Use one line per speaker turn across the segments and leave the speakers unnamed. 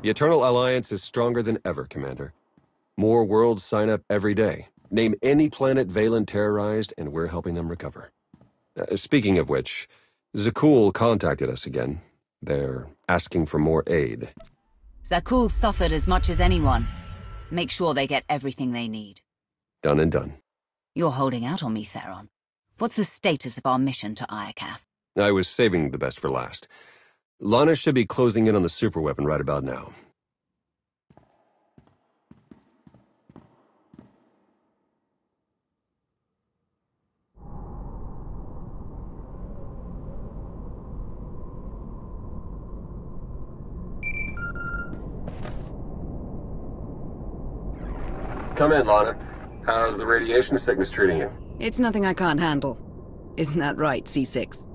The Eternal Alliance is stronger than ever, Commander. More worlds sign up every day. Name any planet Valen terrorized, and we're helping them recover. Speaking of which, Zakul contacted us again. They're asking for more aid.
Zakul suffered as much as anyone. Make sure they get everything they need.
Done and done.
You're holding out on me, Theron. What's the status of our mission to Iokath?
I was saving the best for last. Lana should be closing in on the superweapon right about now. Come in, Lana. How's the radiation sickness treating you?
It's nothing I can't handle. Isn't that right, C6?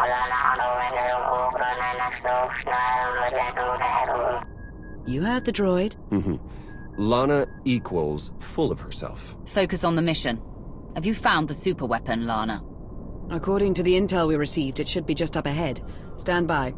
You heard the droid.
Lana equals full of herself.
Focus on the mission. Have you found the superweapon, Lana?
According to the intel we received, it should be just up ahead. Stand by.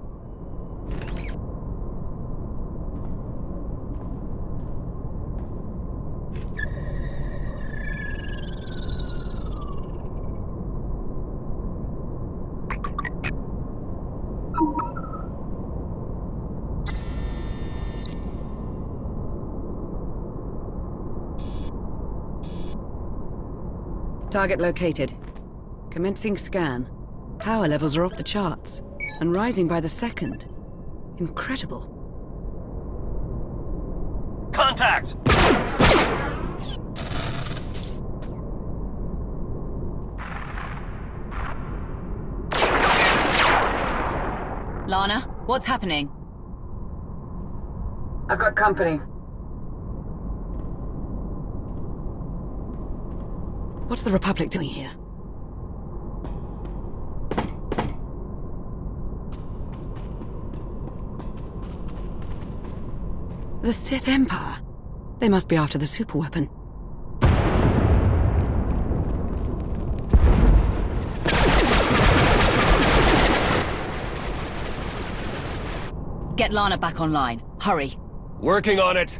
Target located. Commencing scan. Power levels are off the charts, and rising by the second. Incredible.
Contact!
Lana, what's happening?
I've got company. What's the Republic doing here? The Sith Empire. They must be after the superweapon.
Get Lana back online. Hurry.
Working on it!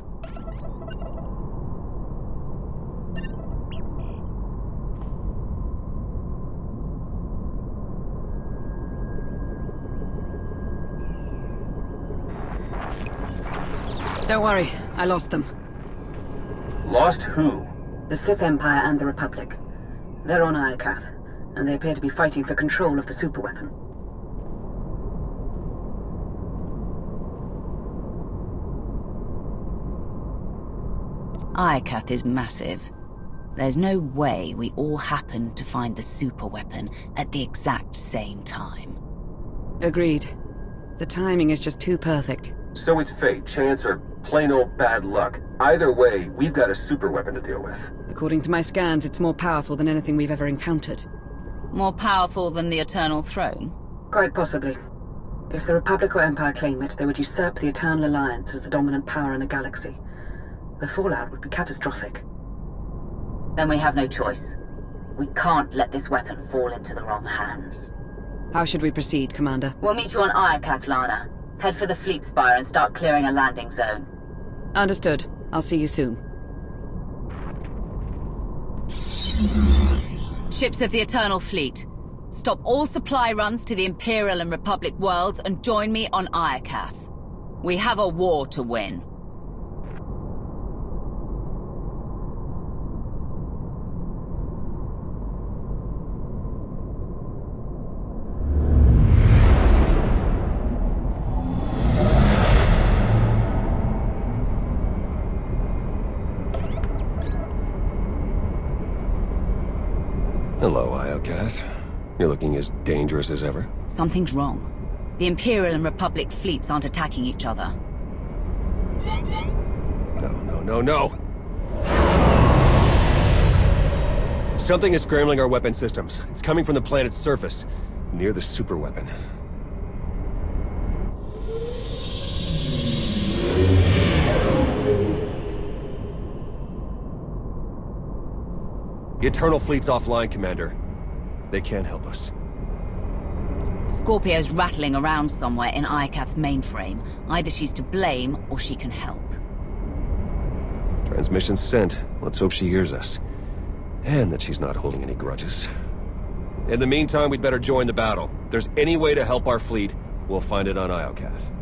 Don't worry, I lost them.
Lost who?
The Sith Empire and the Republic. They're on Iokath, and they appear to be fighting for control of the superweapon.
Iokath is massive. There's no way we all happened to find the superweapon at the exact same time.
Agreed. The timing is just too perfect.
So it's fate, chance, or plain old bad luck. Either way, we've got a superweapon to deal with.
According to my scans, it's more powerful than anything we've ever encountered.
More powerful than the Eternal Throne?
Quite possibly. If the Republic or Empire claim it, they would usurp the Eternal Alliance as the dominant power in the galaxy. The fallout would be catastrophic.
Then we have no choice. We can't let this weapon fall into the wrong hands.
How should we proceed, Commander?
We'll meet you on Iokath, Lana. Head for the fleet spire and start clearing a landing zone.
Understood. I'll see you soon.
Ships of the Eternal Fleet. Stop all supply runs to the Imperial and Republic worlds and join me on Iokath. We have a war to win.
Hello, Iokath. You're looking as dangerous as ever.
Something's wrong. The Imperial and Republic fleets aren't attacking each other.
No. Something is scrambling our weapon systems. It's coming from the planet's surface, near the superweapon. The Eternal Fleet's offline, Commander. They can't help us.
Scorpio's rattling around somewhere in Iokath's mainframe. Either she's to blame, or she can help.
Transmission sent. Let's hope she hears us. And that she's not holding any grudges. In the meantime, we'd better join the battle. If there's any way to help our fleet, we'll find it on Iokath.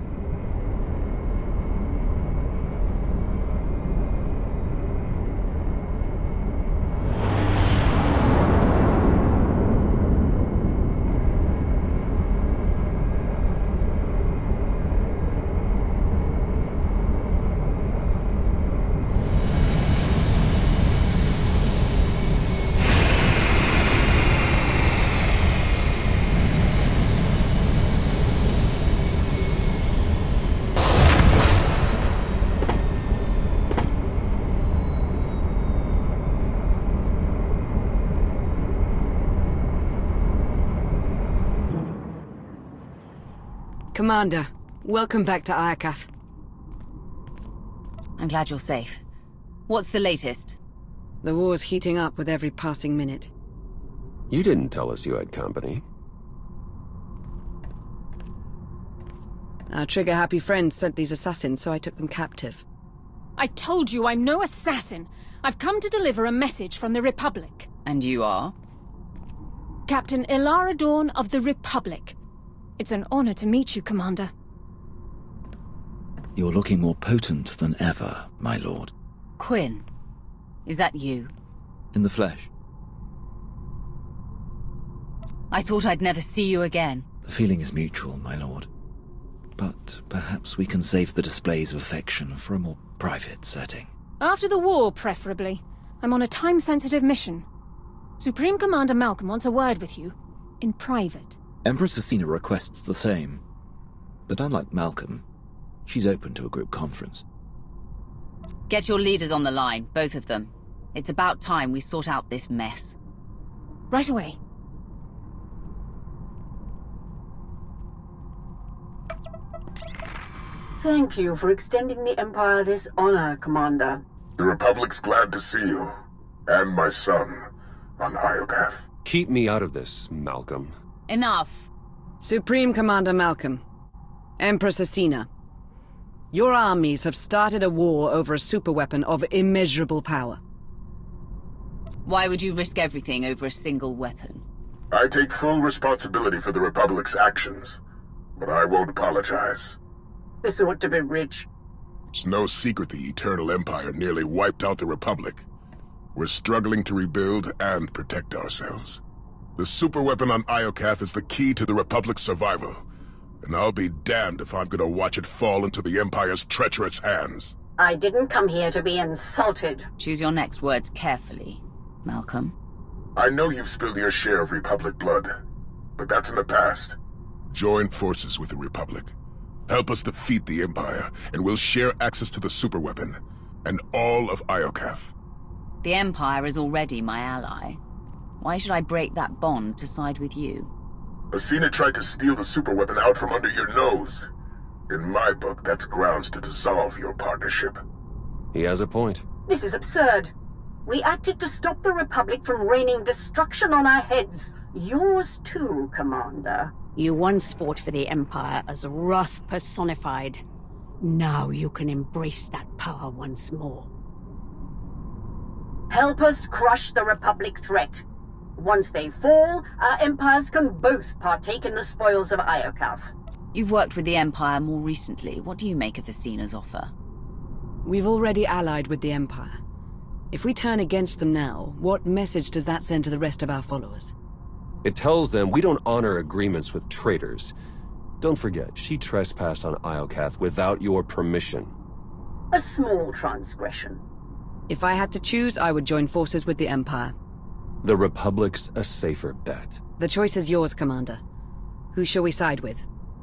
Commander, welcome back to Iokath.
I'm glad you're safe. What's the latest?
The war's heating up with every passing minute.
You didn't tell us you had company.
Our trigger-happy friends sent these assassins, so I took them captive.
I told you I'm no assassin. I've come to deliver a message from the Republic.
And you are?
Captain Ilara Dawn of the Republic. It's an honor to meet you, Commander.
You're looking more potent than ever, my lord.
Quinn, is that you?
In the flesh.
I thought I'd never see you again.
The feeling is mutual, my lord. But perhaps we can save the displays of affection for a more private setting.
After the war, preferably. I'm on a time-sensitive mission. Supreme Commander Malcolm wants a word with you. In private.
Empress Acina requests the same. But unlike Malcolm, she's open to a group conference.
Get your leaders on the line, both of them. It's about time we sort out this mess.
Right away.
Thank you for extending the Empire this honor, Commander.
The Republic's glad to see you, and my son, on Iokath.
Keep me out of this, Malcolm.
Enough.
Supreme Commander Malcolm, Empress Acina, your armies have started a war over a superweapon of immeasurable power.
Why would you risk everything over a single weapon?
I take full responsibility for the Republic's actions, but I won't apologize.
This ought to be rich.
It's no secret the Eternal Empire nearly wiped out the Republic. We're struggling to rebuild and protect ourselves. The superweapon on Iokath is the key to the Republic's survival, and I'll be damned if I'm gonna watch it fall into the Empire's treacherous hands.
I didn't come here to be insulted.
Choose your next words carefully, Malcolm.
I know you've spilled your share of Republic blood, but that's in the past. Join forces with the Republic. Help us defeat the Empire, and we'll share access to the superweapon, and all of Iokath.
The Empire is already my ally. Why should I break that bond to side with you?
Acina tried to steal the superweapon out from under your nose. In my book, that's grounds to dissolve your partnership.
He has a point.
This is absurd. We acted to stop the Republic from raining destruction on our heads. Yours too, Commander. You once fought for the Empire as wrath personified. Now you can embrace that power once more. Help us crush the Republic threat. Once they fall, our empires can both partake in the spoils of Iokath.
You've worked with the Empire more recently. What do you make of Acina's offer?
We've already allied with the Empire. If we turn against them now, what message does that send to the rest of our followers?
It tells them we don't honor agreements with traitors. Don't forget, she trespassed on Iokath without your permission.
A small transgression.
If I had to choose, I would join forces with the Empire.
The Republic's a safer bet.
The choice is yours, Commander. Who shall we side with?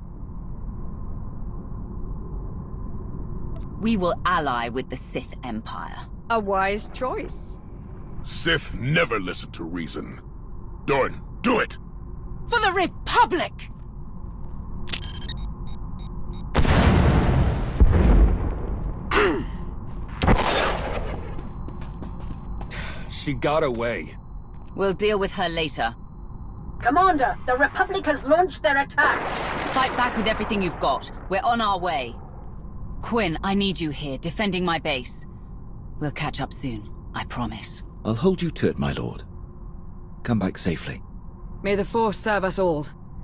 We will ally with the Sith Empire.
A wise choice.
Sith never listen to reason. Dorn, do it!
For the Republic!
She got away.
We'll deal with her later.
Commander, the Republic has launched their attack!
Fight back with everything you've got. We're on our way. Quinn, I need you here, defending my base. We'll catch up soon, I promise.
I'll hold you to it, my lord. Come back safely.
May the Force serve us all.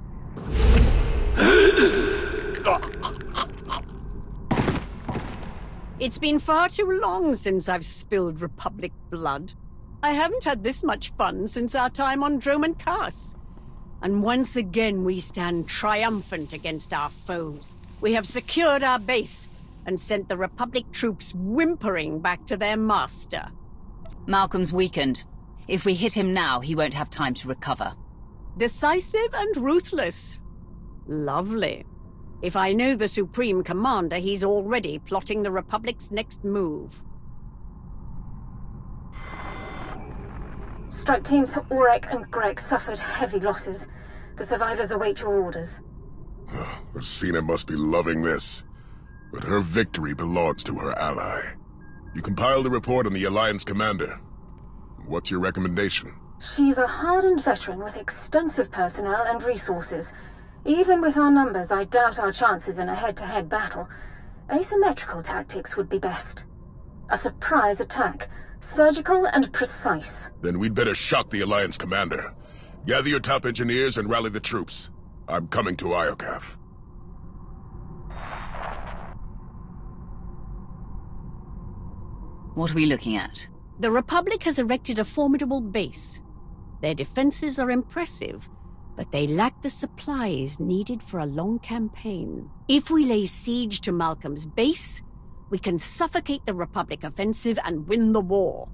It's been far too long since I've spilled Republic blood. I haven't had this much fun since our time on Droman Kaas. And once again we stand triumphant against our foes. We have secured our base and sent the Republic troops whimpering back to their master.
Malcolm's weakened. If we hit him now, he won't have time to recover.
Decisive and ruthless. Lovely. If I know the Supreme Commander, he's already plotting the Republic's next move.
Strike teams Aurek and Greg suffered heavy losses. The survivors await your orders.
Rosina must be loving this. But her victory belongs to her ally. You compiled a report on the Alliance commander. What's your recommendation?
She's a hardened veteran with extensive personnel and resources. Even with our numbers, I doubt our chances in a head-to-head battle. Asymmetrical tactics would be best. A surprise attack, surgical and precise.
Then we'd better shock the Alliance commander. Gather your top engineers and rally the troops. I'm coming to Iokath.
What are we looking at?
The Republic has erected a formidable base. Their defenses are impressive, but they lack the supplies needed for a long campaign. If we lay siege to Malcolm's base, we can suffocate the Republic offensive and win the war.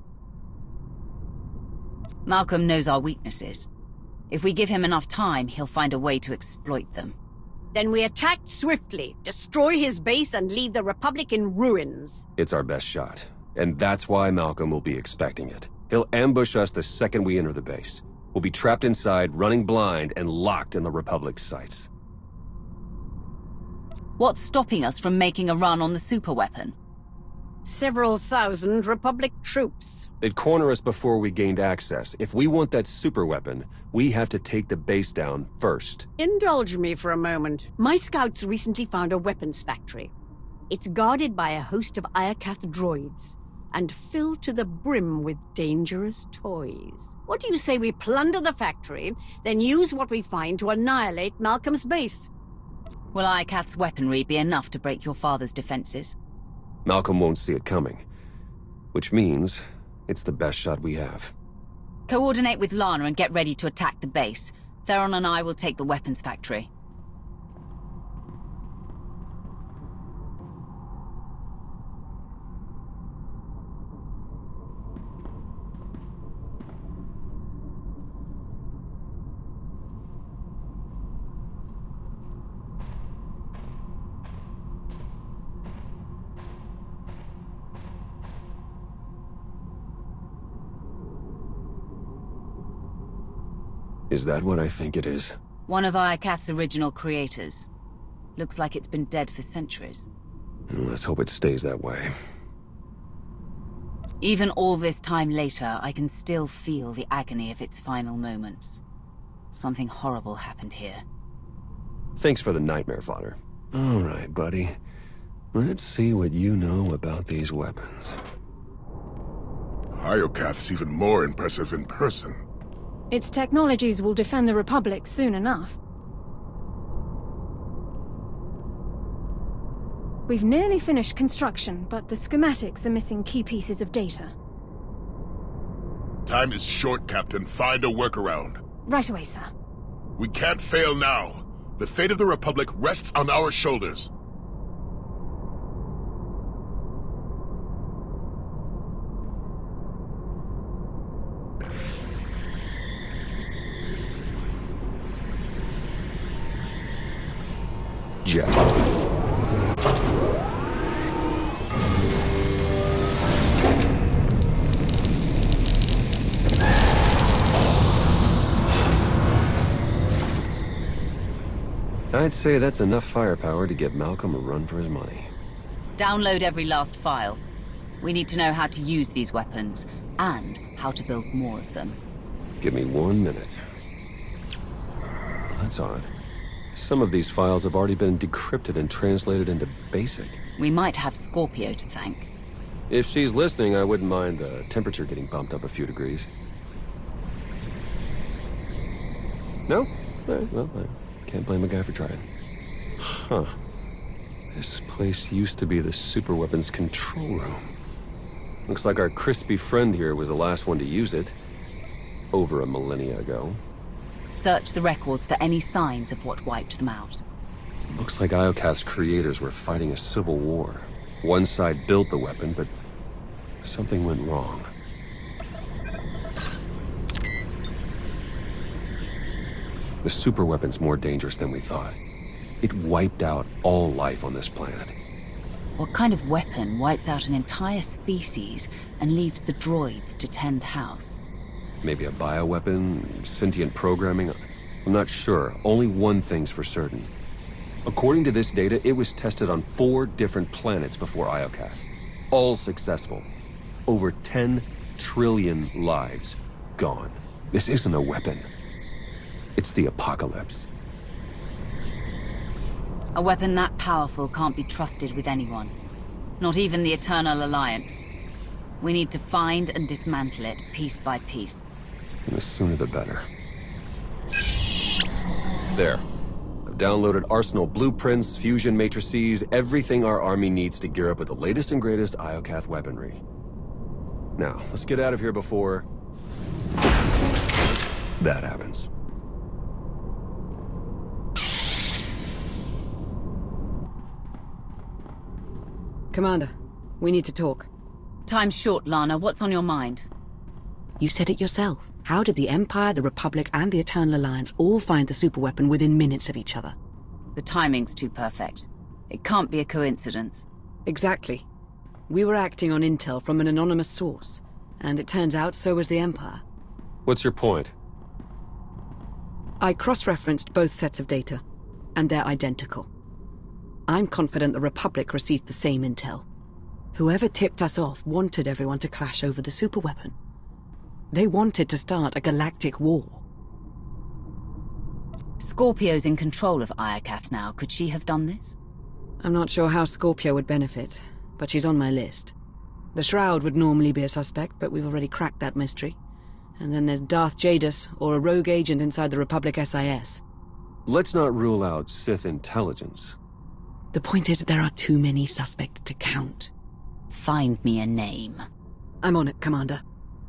Malcolm knows our weaknesses. If we give him enough time, he'll find a way to exploit them.
Then we attack swiftly, destroy his base, and leave the Republic in ruins.
It's our best shot. And that's why Malcolm will be expecting it. He'll ambush us the second we enter the base. We'll be trapped inside, running blind, and locked in the Republic's sights.
What's stopping us from making a run on the superweapon?
Several thousand Republic troops.
They'd corner us before we gained access. If we want that superweapon, we have to take the base down first.
Indulge me for a moment. My scouts recently found a weapons factory. It's guarded by a host of Iokath droids, and filled to the brim with dangerous toys. What do you say we plunder the factory, then use what we find to annihilate Malcolm's base?
Will Iokath's weaponry be enough to break your father's defenses?
Malcolm won't see it coming. Which means it's the best shot we have.
Coordinate with Lana and get ready to attack the base. Theron and I will take the weapons factory.
Is that what I think it is?
One of Iokath's original creators. Looks like it's been dead for centuries.
Let's hope it stays that way.
Even all this time later, I can still feel the agony of its final moments. Something horrible happened here.
Thanks for the nightmare fodder. All right, buddy. Let's see what you know about these weapons.
Iokath's even more impressive in person.
Its technologies will defend the Republic soon enough. We've nearly finished construction, but the schematics are missing key pieces of data.
Time is short, Captain. Find a workaround.
Right away, sir.
We can't fail now. The fate of the Republic rests on our shoulders.
Jack. I'd say that's enough firepower to give Malcolm a run for his money.
Download every last file. We need to know how to use these weapons, and how to build more of them.
Give me 1 minute. That's odd. Some of these files have already been decrypted and translated into BASIC.
We might have Scorpio to thank.
If she's listening, I wouldn't mind the temperature getting bumped up a few degrees. No? Well, I can't blame a guy for trying. Huh. This place used to be the superweapons control room. Looks like our crispy friend here was the last one to use it. Over a millennia ago.
Search the records for any signs of what wiped them out.
Looks like Iokath's creators were fighting a civil war. One side built the weapon, but something went wrong. The superweapon's more dangerous than we thought. It wiped out all life on this planet.
What kind of weapon wipes out an entire species and leaves the droids to tend house?
Maybe a bioweapon, sentient programming? I'm not sure. Only one thing's for certain. According to this data, it was tested on 4 different planets before Iokath. All successful. Over 10 trillion lives gone. This isn't a weapon. It's the apocalypse.
A weapon that powerful can't be trusted with anyone. Not even the Eternal Alliance. We need to find and dismantle it piece by piece.
And the sooner the better. There. I've downloaded Arsenal blueprints, fusion matrices, everything our army needs to gear up with the latest and greatest Iokath weaponry. Now, let's get out of here before that happens.
Commander, we need to talk.
Time's short, Lana. What's on your mind?
You said it yourself. How did the Empire, the Republic, and the Eternal Alliance all find the superweapon within minutes of each other?
The timing's too perfect. It can't be a coincidence.
Exactly. We were acting on intel from an anonymous source, and it turns out so was the Empire.
What's your point?
I cross-referenced both sets of data, and they're identical. I'm confident the Republic received the same intel. Whoever tipped us off wanted everyone to clash over the superweapon. They wanted to start a galactic war.
Scorpio's in control of Iokath now. Could she have done this?
I'm not sure how Scorpio would benefit, but she's on my list. The Shroud would normally be a suspect, but we've already cracked that mystery. And then there's Darth Jadus, or a rogue agent inside the Republic SIS.
Let's not rule out Sith intelligence.
The point is, there are too many suspects to count.
Find me a name.
I'm on it, Commander.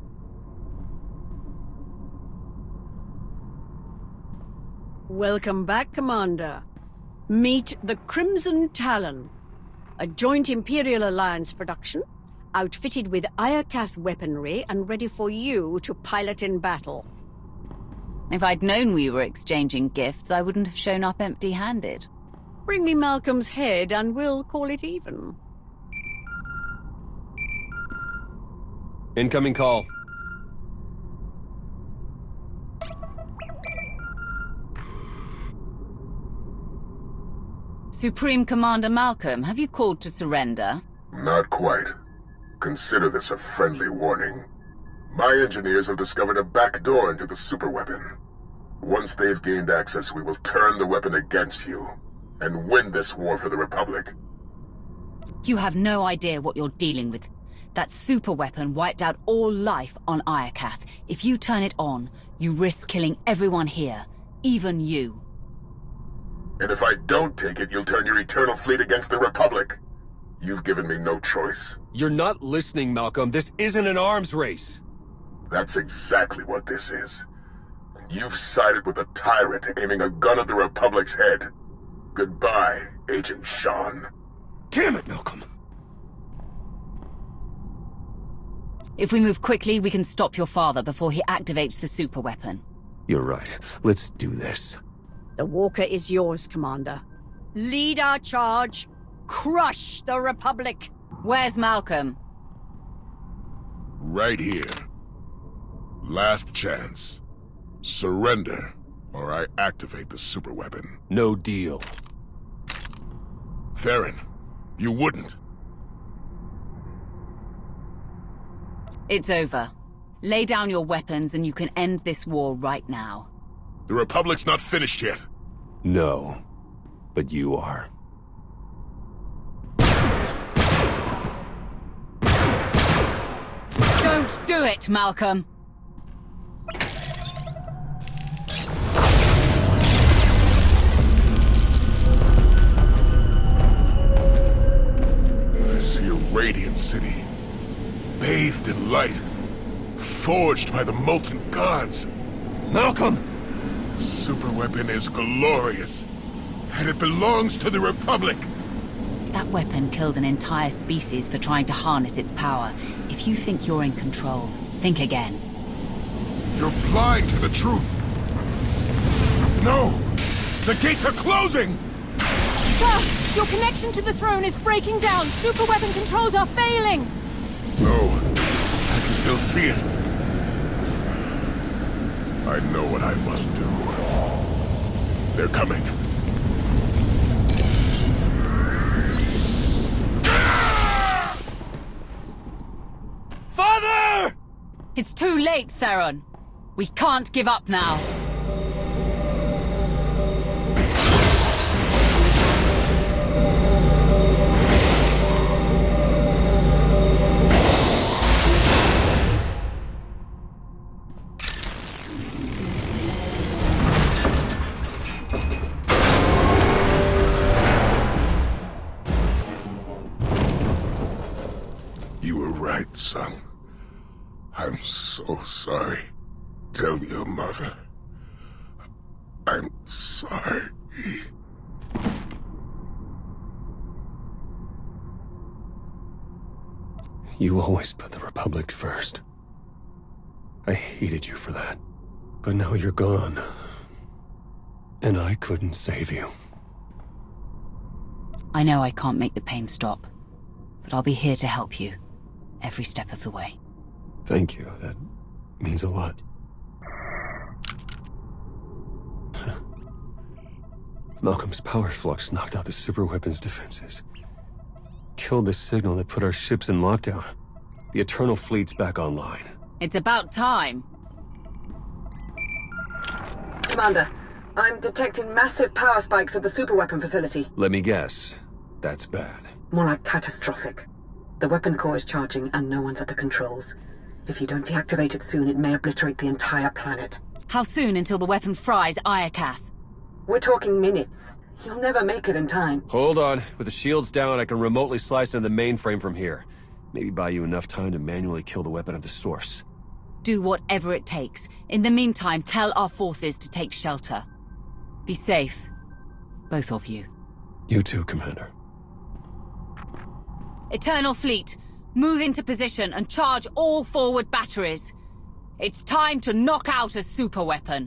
Welcome back, Commander. Meet the Crimson Talon, a joint Imperial Alliance production, outfitted with Iokath weaponry and ready for you to pilot in battle.
If I'd known we were exchanging gifts, I wouldn't have shown up empty-handed.
Bring me Malcolm's head and we'll call it even.
Incoming call.
Supreme Commander Malcolm, have you called to surrender?
Not quite. Consider this a friendly warning. My engineers have discovered a back door into the superweapon. Once they've gained access, we will turn the weapon against you and win this war for the Republic.
You have no idea what you're dealing with. That superweapon wiped out all life on Iokath. If you turn it on, you risk killing everyone here, even you.
And if I don't take it, you'll turn your Eternal Fleet against the Republic. You've given me no choice.
You're not listening, Malcolm. This isn't an arms race.
That's exactly what this is. And you've sided with a tyrant aiming a gun at the Republic's head. Goodbye, Agent Sean.
Damn it, Malcolm.
If we move quickly, we can stop your father before he activates the superweapon.
You're right. Let's do this.
The Walker is yours, Commander. Lead our charge. Crush the Republic.
Where's Malcolm?
Right here. Last chance. Surrender, or I activate the superweapon.
No deal.
Theron, you wouldn't.
It's over. Lay down your weapons and you can end this war right now.
The Republic's not finished yet.
No, but you are.
Don't do it, Malcolm!
I see a radiant city, bathed in light, forged by the molten gods.
Malcolm!
The superweapon is glorious, and it belongs to the Republic.
That weapon killed an entire species for trying to harness its power. If you think you're in control, think again.
You're blind to the truth. No! The gates are closing!
Sir, your connection to the throne is breaking down. Superweapon controls are failing.
No, I can still see it. I know what I must do. They're coming.
Father!
It's too late, Theron. We can't give up now.
You were right, son. I'm so sorry. Tell your mother. I'm sorry.
You always put the Republic first. I hated you for that. But now you're gone. And I couldn't save you.
I know I can't make the pain stop, but I'll be here to help you, every step of the way.
Thank you. That means a lot. Malcolm's power flux knocked out the superweapon's defenses. Killed the signal that put our ships in lockdown. The Eternal Fleet's back online.
It's about time.
Commander, I'm detecting massive power spikes at the superweapon facility.
Let me guess. That's bad.
More like catastrophic. The weapon core is charging and no one's at the controls. If you don't deactivate it soon, it may obliterate the entire planet.
How soon until the weapon fries Iokath?
We're talking minutes. You'll never make it in time.
Hold on. With the shields down, I can remotely slice into the mainframe from here. Maybe buy you enough time to manually kill the weapon at the source.
Do whatever it takes. In the meantime, tell our forces to take shelter. Be safe. Both of you.
You too, Commander.
Eternal Fleet, move into position and charge all forward batteries. It's time to knock out a superweapon.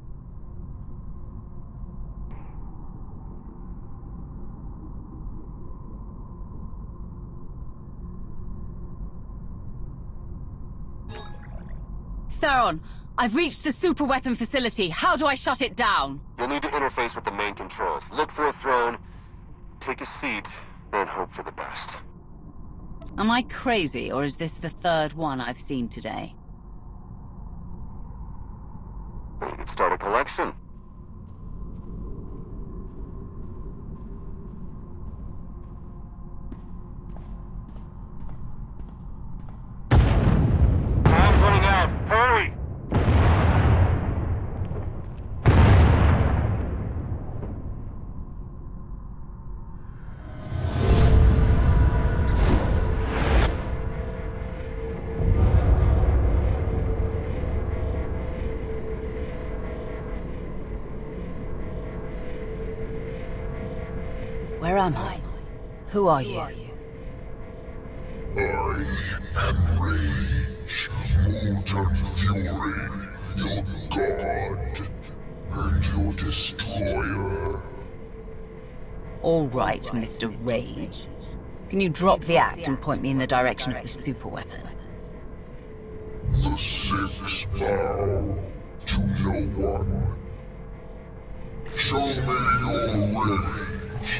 Theron, I've reached the superweapon facility. How do I shut it down?
You'll need to interface with the main controls. Look for a throne, take a seat, and hope for the best.
Am I crazy, or is this the third one I've seen today?
Well, you could start a collection. Time's running out. Hurry!
Where am I? Who are you?
I am Rage, Molten Fury, your god, and your destroyer.
All right, Mr. Rage. Can you drop the act and point me in the direction of the superweapon?
The six bow to no one. Show me your rage.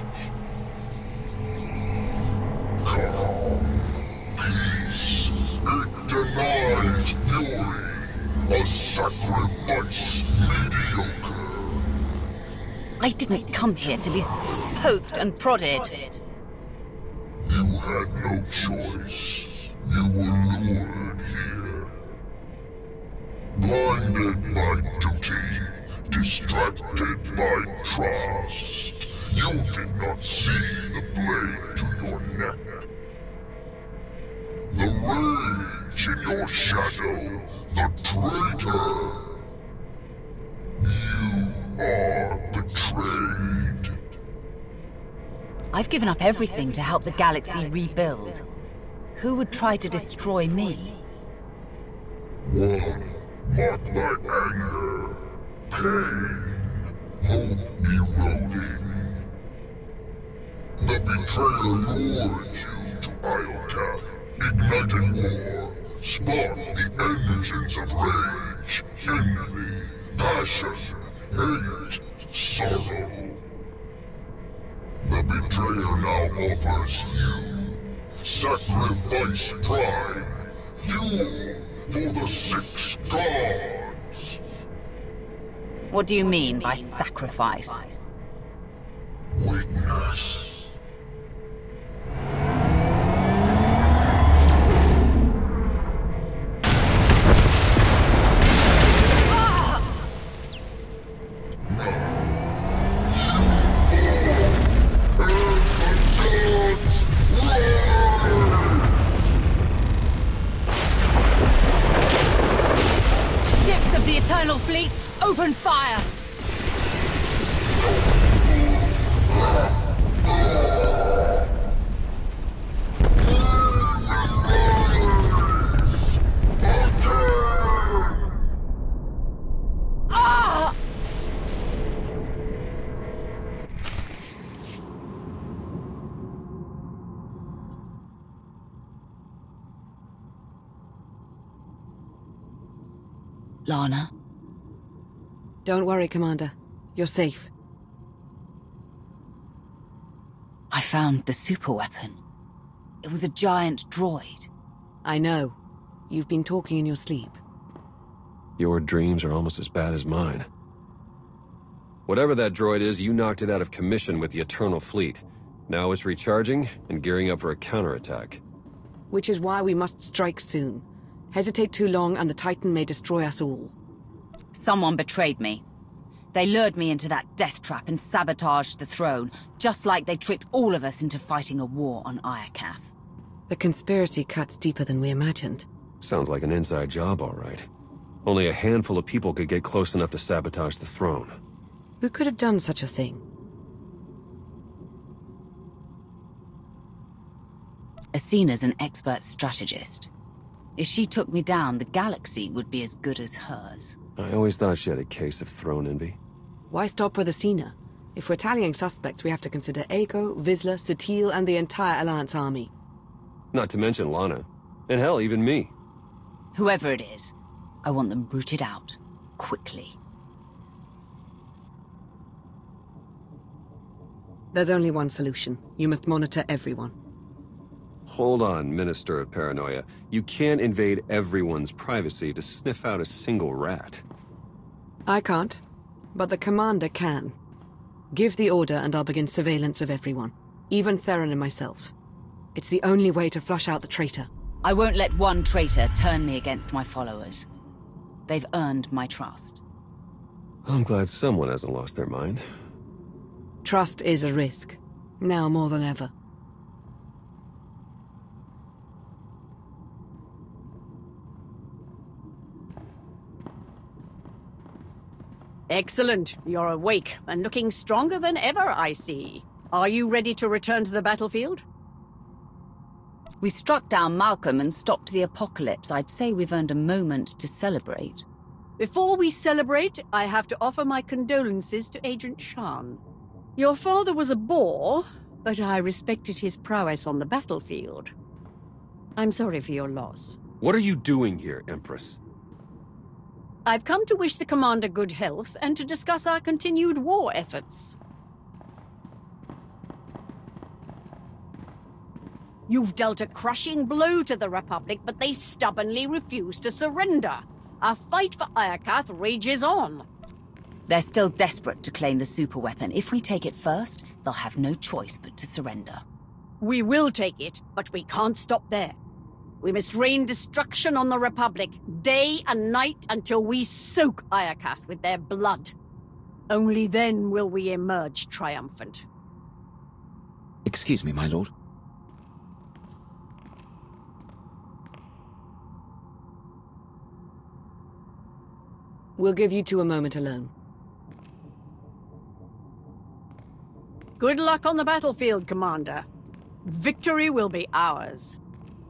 Calm, peace, it denies fury, a sacrifice mediocre.
I didn't come here to be poked and prodded.
You had no choice. You were lured here. Blinded by duty, distracted by trust. You did not see the blade to your neck. The rage in your shadow, the traitor. You are betrayed.
I've given up everything to help the galaxy rebuild. Who would try to destroy me?
One marked by anger, pain, hope eroding. The betrayer lured you to Iokath, ignited war, sparked the engines of rage, envy, passion, hate, sorrow. The betrayer now offers you sacrifice prime, fuel for the 6 gods.
What do you mean by sacrifice?
Witness.
Eternal Fleet, open fire! Lana?
Don't worry, Commander. You're safe.
I found the superweapon. It was a giant droid.
I know. You've been talking in your sleep.
Your dreams are almost as bad as mine. Whatever that droid is, you knocked it out of commission with the Eternal Fleet. Now it's recharging and gearing up for a counterattack.
Which is why we must strike soon. Hesitate too long and the Titan may destroy us all.
Someone betrayed me. They lured me into that death trap and sabotaged the throne, just like they tricked all of us into fighting a war on Iokath.
The conspiracy cuts deeper than we imagined.
Sounds like an inside job, all right. Only a handful of people could get close enough to sabotage the throne.
Who could have done such a thing?
Asena's an expert strategist. If she took me down, the galaxy would be as good as hers.
I always thought she had a case of throne envy.
Why stop with Asena? If we're tallying suspects, we have to consider Aiko, Vizsla, Satil, and the entire Alliance army.
Not to mention Lana. And hell, even me.
Whoever it is, I want them rooted out. Quickly.
There's only one solution. You must monitor everyone.
Hold on, Minister of Paranoia. You can't invade everyone's privacy to sniff out a single rat.
I can't, but the Commander can. Give the order and I'll begin surveillance of everyone. Even Theron and myself. It's the only way to flush out the traitor.
I won't let one traitor turn me against my followers. They've earned my trust.
I'm glad someone hasn't lost their mind.
Trust is a risk. Now more than ever.
Excellent. You're awake and looking stronger than ever, I see. Are you ready to return to the battlefield?
We struck down Malcolm and stopped the apocalypse. I'd say we've earned a moment to celebrate.
Before we celebrate, I have to offer my condolences to Agent Shan. Your father was a bore, but I respected his prowess on the battlefield. I'm sorry for your loss.
What are you doing here, Empress?
I've come to wish the Commander good health and to discuss our continued war efforts. You've dealt a crushing blow to the Republic, but they stubbornly refuse to surrender. Our fight for Iokath rages on.
They're still desperate to claim the superweapon. If we take it first, they'll have no choice but to surrender.
We will take it, but we can't stop there. We must rain destruction on the Republic, day and night, until we soak Iokath with their blood. Only then will we emerge triumphant.
Excuse me, my lord.
We'll give you two a moment alone.
Good luck on the battlefield, Commander. Victory will be ours.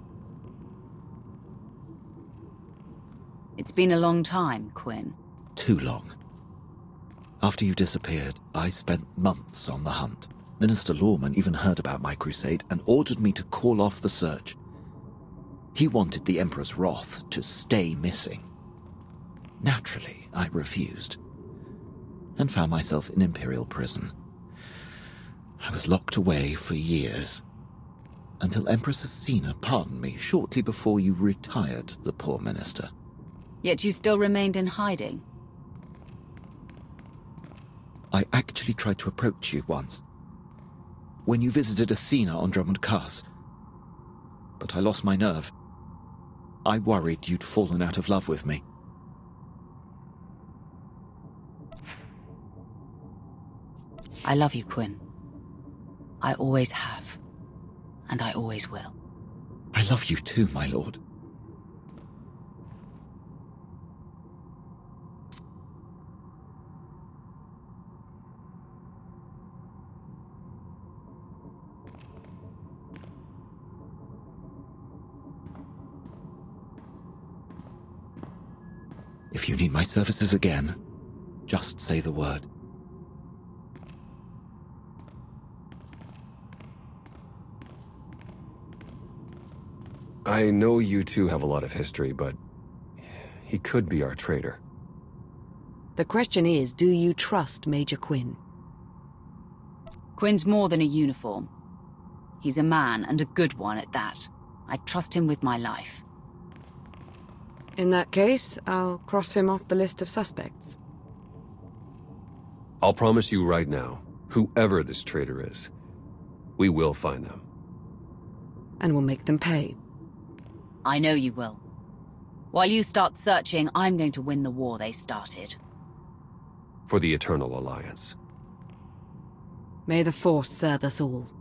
It's been a long time, Quinn.
Too long. After you disappeared, I spent months on the hunt. Minister Lawman even heard about my crusade and ordered me to call off the search. He wanted the Emperor's wrath to stay missing. Naturally, I refused, and found myself in Imperial prison. I was locked away for years, until Empress Asina pardoned me shortly before you retired the poor minister.
Yet you still remained in hiding.
I actually tried to approach you once, when you visited Asina on Drummond Cass. But I lost my nerve. I worried you'd fallen out of love with me.
I love you, Quinn. I always have. And I always will.
I love you too, my lord. If you need my services again, just say the word.
I know you two have a lot of history, but he could be our traitor.
The question is, do you trust Major Quinn?
Quinn's more than a uniform. He's a man, and a good one at that. I trust him with my life.
In that case, I'll cross him off the list of suspects.
I'll promise you right now, whoever this traitor is, we will find them.
And we'll make them pay.
I know you will. While you start searching, I'm going to win the war they started.
For the Eternal Alliance.
May the Force serve us all.